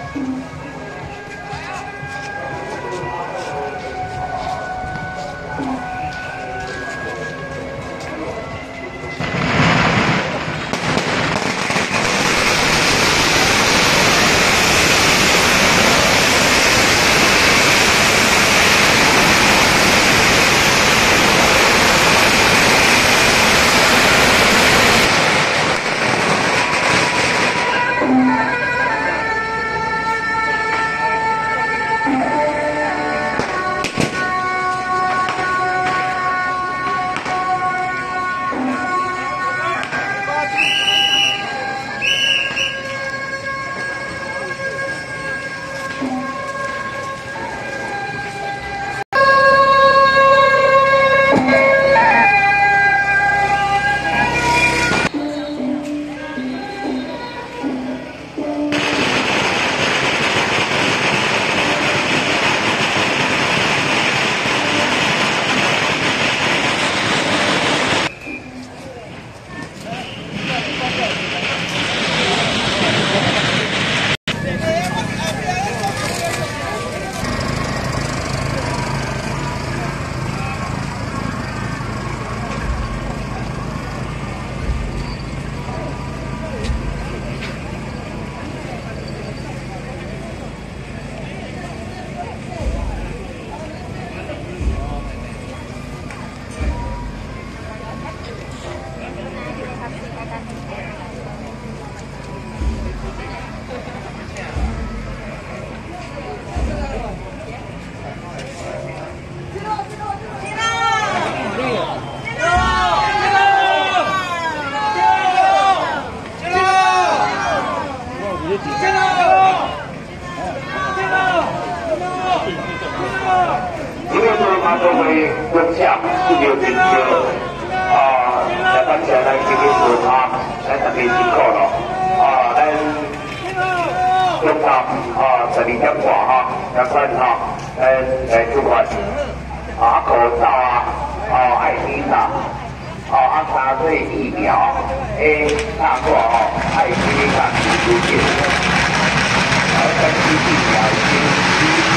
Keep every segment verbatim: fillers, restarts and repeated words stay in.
啊，作为国家重要领袖，啊，来感谢咱这个文化，咱特别辛苦咯，啊，咱中午啊十二点半哈，咱算哈，咱来出发，啊，口罩啊，啊，爱心啊，啊，啊，三岁疫苗，诶，大过哦，爱心啊，出现，啊，三剂疫苗已经。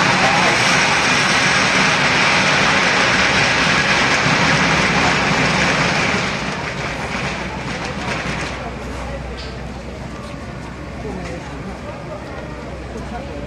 不差。